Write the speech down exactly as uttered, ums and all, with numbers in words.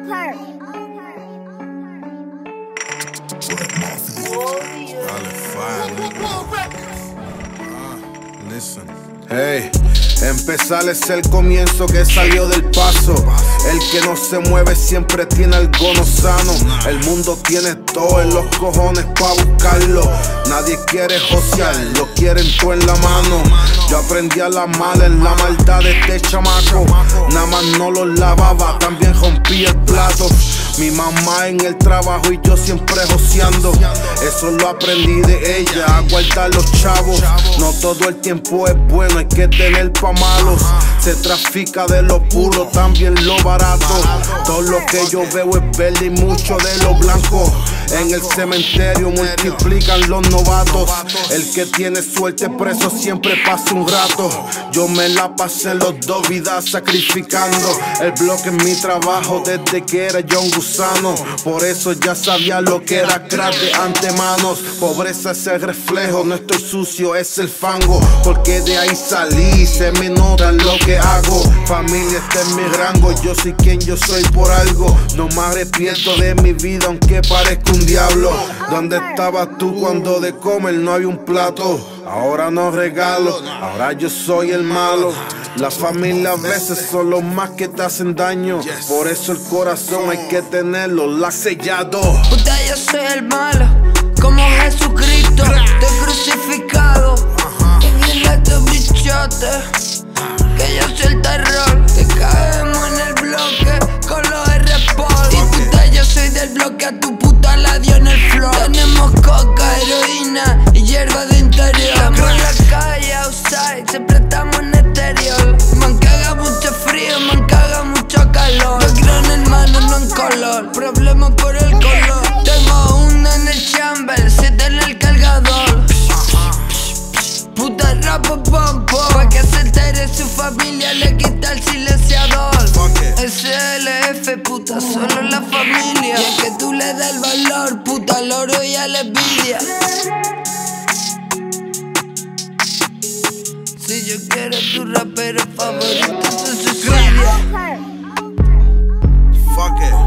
Hey, empezar es el comienzo que salió del paso. El que no se mueve siempre tiene algo no sano. El mundo tiene todo en los cojones pa' buscarlo. Nadie quiere josear, lo quieren todo en la mano. Yo aprendí a la mala en la maldad de este chamaco. Nada más no lo lavaba, también rompí el plato. Mi mamá en el trabajo y yo siempre joseando. Eso lo aprendí de ella, a guardar los chavos. No todo el tiempo es bueno, hay que tener pa' malos. Se trafica de lo puro, también lo barato. Todo lo que yo veo es verde y mucho de lo blanco. En el cementerio multiplican los novatos. El que tiene suerte preso siempre pasa un rato. Yo me la pasé en los dos vidas sacrificando. El bloque es mi trabajo desde que era yo un gusano. Por eso ya sabía lo que era crack de antemanos. Pobreza es el reflejo, no estoy sucio, es el fango. Porque de ahí salí, se me nota lo que hago. Familia está en mi rango, yo soy quien yo soy por algo. No me arrepiento de mi vida aunque parezca un diablo. ¿Dónde estabas tú cuando de comer no había un plato? Ahora no regalo, ahora yo soy el malo. La familia a veces son los más que te hacen daño. Por eso el corazón hay que tenerlo la sellado. Puta, yo soy el malo, como Jesucristo, te crucificado. Que viene tu bichote, que yo soy el terror. Que caemos en el bloque con los R-Pol. Y puta, yo soy del bloque, a tu puta la dio en el floor. Tenemos coca, heroína y hierba de interior. Estamos en la calle, outside, siempre estamos en exterior. Man, caga mucho frío, man, caga mucho calor. Yo creo en hermano, no en color. Problemas por el color. Tengo uno en el chamber, siete en el cargador. Puta rapa pom pom, pa' que se entere su familia, le quita el silenciador. S L F, puta, solo la familia. Y es que tú le das el valor, puta, al oro y a la envidia. Si yo quiero tu rapero favorito, se suicida. Fuck it.